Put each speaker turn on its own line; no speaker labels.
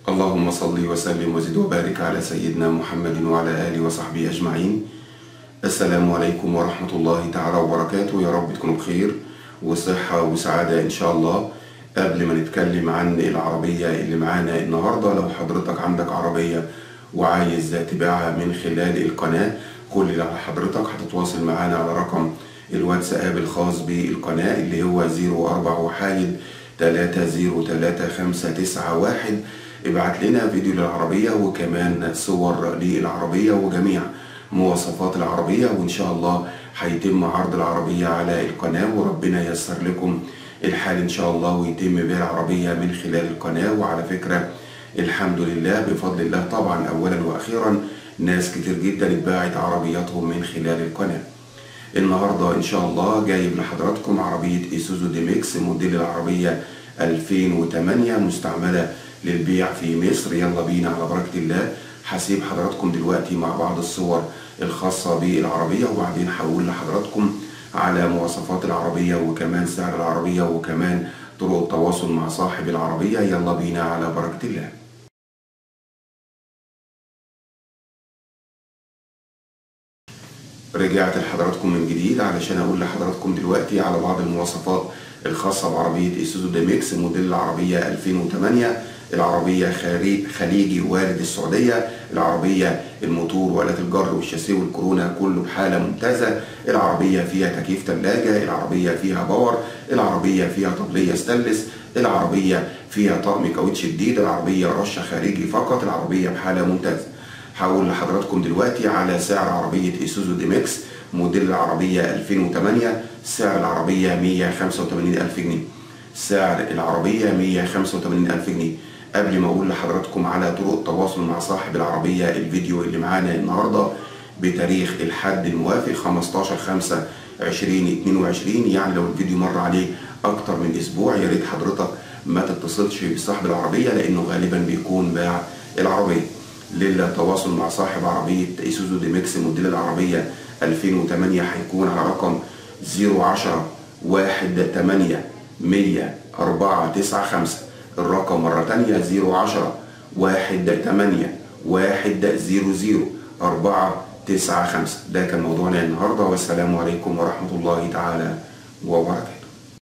اللهم صل وسلم وزد وبارك على سيدنا محمد وعلى آله وصحبه أجمعين. السلام عليكم ورحمة الله تعالى وبركاته. يا رب تكونوا بخير وصحة وسعادة إن شاء الله. قبل ما نتكلم عن العربية اللي معانا النهاردة، لو حضرتك عندك عربية وعايز تبيعها من خلال القناة، كل اللي على حضرتك هتتواصل معانا على رقم الواتساب الخاص بالقناة اللي هو 0413033591. ابعت لنا فيديو للعربية وكمان صور للعربية وجميع مواصفات العربية، وإن شاء الله هيتم عرض العربية على القناة وربنا ييسر لكم الحال إن شاء الله ويتم بيع العربية من خلال القناة. وعلى فكرة الحمد لله بفضل الله طبعا أولا وأخيرا ناس كتير جدا اتباعت عربياتهم من خلال القناة. النهاردة إن شاء الله جايب لحضراتكم عربية إيسوزو دي ميكس موديل العربية 2008 مستعملة للبيع في مصر. يلا بينا على بركة الله. هسيب حضراتكم دلوقتي مع بعض الصور الخاصة بالعربية، وبعدين هقول لحضراتكم على مواصفات العربية وكمان سعر العربية وكمان طرق التواصل مع صاحب العربية. يلا بينا على بركة الله. رجعت لحضراتكم من جديد علشان اقول لحضراتكم دلوقتي على بعض المواصفات الخاصة بعربية إيسوزو دي ميكس موديل العربية 2008. العربية خليجي وارد السعودية. العربية الموتور وآلات الجر والشاسيه والكورونا كله بحالة ممتازة. العربية فيها تكييف ثلاجة. العربية فيها باور. العربية فيها طبلية ستانلس. العربية فيها طقم كاوتش جديد. العربية رشة خارجي فقط. العربية بحالة ممتازة. هقول لحضراتكم دلوقتي على سعر عربية إيسوزو دي ميكس موديل العربية 2008. سعر العربية 185,000 جنيه. سعر العربية 185,000 جنيه. قبل ما اقول لحضراتكم على طرق التواصل مع صاحب العربية، الفيديو اللي معانا النهاردة بتاريخ الحد الموافق 15/5/2022، يعني لو الفيديو مر عليه اكتر من اسبوع يا ريت حضرتك ما تتصلش بصاحب العربية لانه غالبا بيكون باع العربية. للتواصل مع صاحب عربية إيسوزو دي ميكس موديل العربية 2008 هيكون على رقم 010-18-100-495. الرقم مرة تانية 010-18-100-495. ده كان موضوعنا النهاردة، والسلام عليكم ورحمة الله تعالى وبركاته.